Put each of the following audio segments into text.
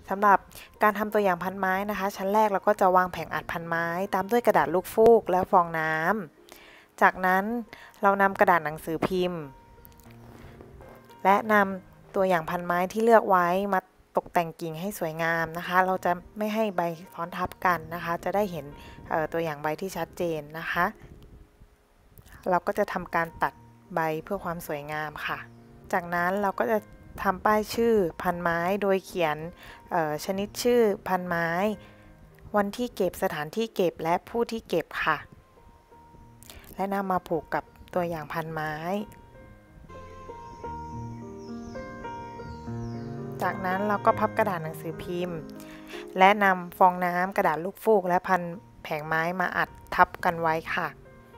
สำหรับการทำตัวอย่างพันไม้นะคะชั้นแรกเราก็จะวางแผงอัดพันไม้ตามด้วยกระดาษลูกฟูกและฟองน้ำจากนั้นเรานำกระดาษหนังสือพิมพ์และนำตัวอย่างพันไม้ที่เลือกไว้มาตกแต่งกิ่งให้สวยงามนะคะเราจะไม่ให้ใบซ้อนทับกันนะคะจะได้เห็นตัวอย่างใบที่ชัดเจนนะคะเราก็จะทำการตัดใบเพื่อความสวยงามค่ะจากนั้นเราก็จะทำป้ายชื่อพันไม้โดยเขียนชนิดชื่อพันไม้วันที่เก็บสถานที่เก็บและผู้ที่เก็บค่ะและนำมาผูกกับตัวอย่างพันไม้จากนั้นเราก็พับกระดาษหนังสือพิมพ์และนำฟองน้ำกระดาษลูกฟูกและพันแผงไม้มาอัดทับกันไว้ค่ะ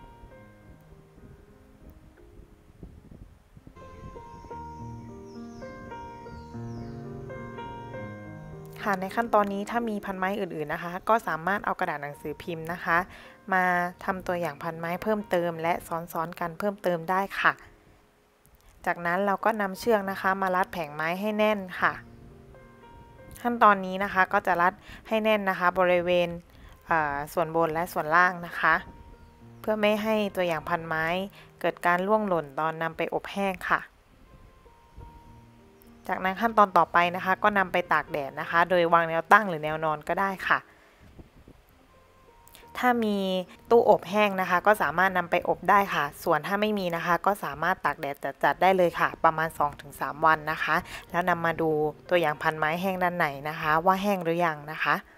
ในขั้นตอนนี้ถ้ามีพันไม้อื่นๆนะคะก็สามารถเอากระดาษหนังสือพิมพ์นะคะมาทำตัวอย่างพันไม้เพิ่มเติมและซ้อนๆกันเพิ่มเติมได้ค่ะจากนั้นเราก็นำเชือกนะคะมารัดแผงไม้ให้แน่นค่ะขั้นตอนนี้นะคะก็จะรัดให้แน่นนะคะบริเวณส่วนบนและส่วนล่างนะคะเพื่อไม่ให้ตัวอย่างพันไม้เกิดการร่วงหล่นตอนนำไปอบแห้งค่ะจากนั้นขั้นตอนต่อไปนะคะก็นำไปตากแดดนะคะโดยวางแนวตั้งหรือแนวนอนก็ได้ค่ะถ้ามีตู้อบแห้งนะคะก็สามารถนำไปอบได้ค่ะส่วนถ้าไม่มีนะคะก็สามารถตากแดดจัดได้เลยค่ะประมาณ 2-3 วันนะคะแล้วนำมาดูตัวอย่างพันไม้แห้งด้านในนะคะว่าแห้งหรือยังนะคะ